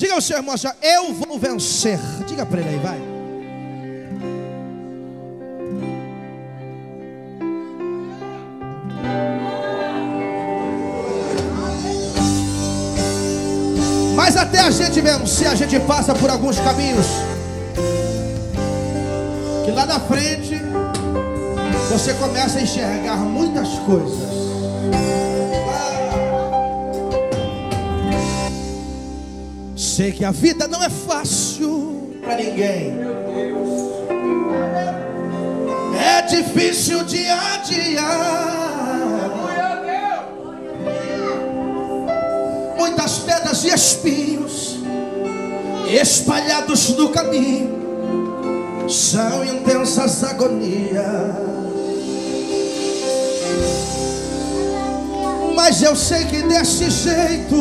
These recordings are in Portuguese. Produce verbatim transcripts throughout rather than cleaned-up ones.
Diga ao seu irmão assim: eu vou vencer. Diga para ele aí, vai. Mas até a gente vencer, a gente passa por alguns caminhos que lá na frente você começa a enxergar muitas coisas. Sei que a vida não é fácil para ninguém. É difícil dia a dia. Muitas pedras e espinhos espalhados no caminho. São intensas agonias. Mas eu sei que desse jeito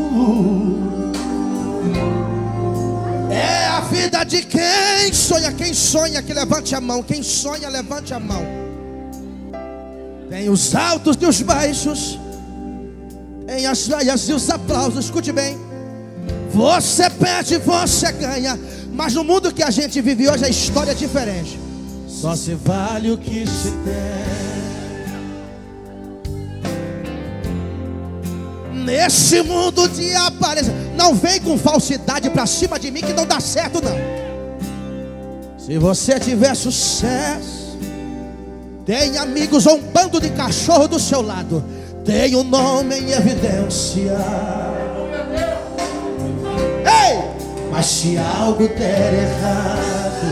é a vida de quem sonha. Quem sonha que levante a mão. Quem sonha levante a mão. Tem os altos e os baixos, tem as vaias e os aplausos. Escute bem. Você perde, você ganha. Mas no mundo que a gente vive hoje a história é diferente. Só se vale o que se tem. Nesse mundo de aparência, não vem com falsidade pra cima de mim que não dá certo não. Se você tiver sucesso, tem amigos ou um bando de cachorro do seu lado, tem um nome em evidência. Ei! Mas se algo der errado,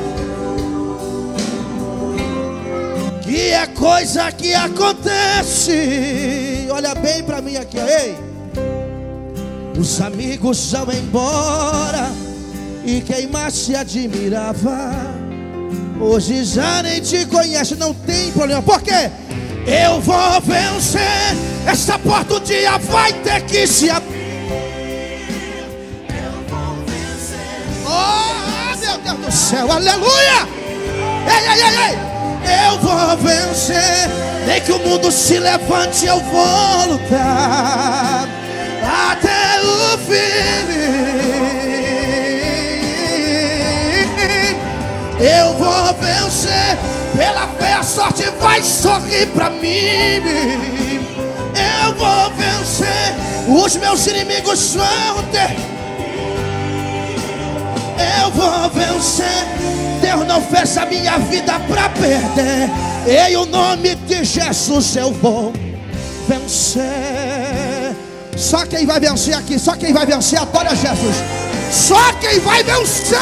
que é coisa que acontece, olha bem pra mim aqui, ei. Os amigos vão embora e quem mais se admirava hoje já nem te conhece. Não tem problema, por quê? Eu vou vencer. Essa porta um dia vai ter que se abrir. Oh, meu Deus do céu, aleluia! Ei, ei, ei, ei! Eu vou vencer. Nem que o mundo se levante, eu vou lutar até o fim. Eu vou vencer. Pela fé a sorte vai sorrir pra mim. Eu vou vencer. Os meus inimigos vão ter. Eu vou vencer. Deus não fez a minha vida pra perder. Em o nome de Jesus eu vou vencer. Só quem vai vencer aqui, só quem vai vencer, adora Jesus. Só quem vai vencer.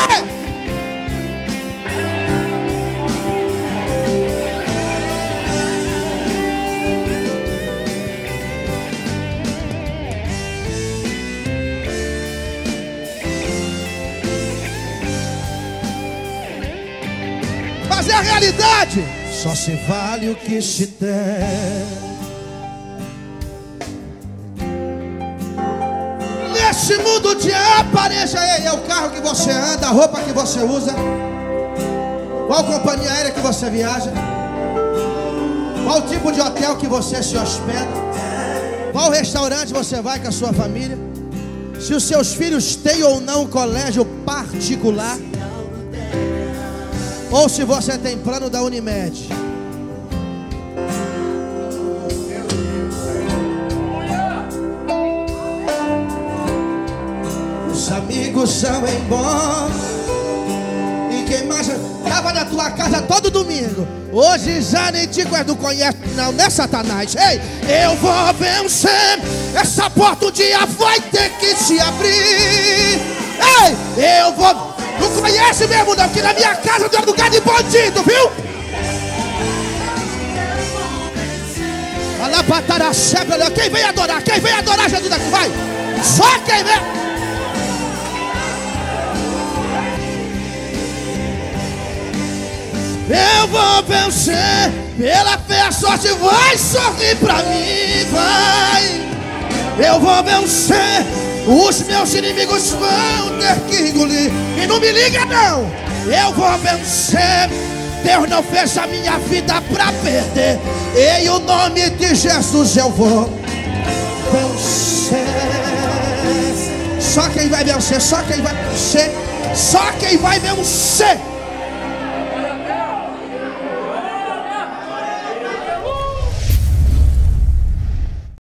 Mas é a realidade. Só se vale o que se tem. Nesse mundo de aparência, é o carro que você anda, a roupa que você usa, qual companhia aérea que você viaja, qual tipo de hotel que você se hospeda, qual restaurante você vai com a sua família, se os seus filhos têm ou não colégio particular, ou se você tem plano da Unimed. Os amigos vão embora e quem mais estava na tua casa todo domingo, hoje já nem te conhece, não conhece não, né, Satanás? Ei, eu vou vencer. Essa porta um dia vai ter que se abrir. Ei, eu vou. Não conhece mesmo não, porque na minha casa não é lugar de bandido, viu? Olha pra Taraxepa, quem vem adorar? Quem vem adorar Jesus aqui? Vai! Só quem vem! Eu vou vencer. Pela fé a sorte vai sorrir pra mim, vai. Eu vou vencer. Os meus inimigos vão ter que engolir. E não me liga não. Eu vou vencer. Deus não fez a minha vida pra perder. Em o nome de Jesus eu vou vencer. Só quem vai vencer, só quem vai vencer, só quem vai vencer.